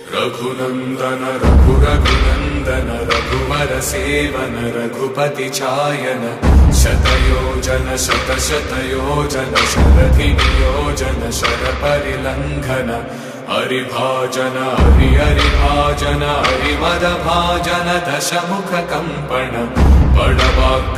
रघुनंदन रघुरघुनंदन रघुवर सेवन रघुपति चायन शतयोजन शतशतयोजन शरधि नियोजन शरपरिलंघन हरिभाजन हरिभाजन हरिमद भाजन दशमुख कंपन बड़वा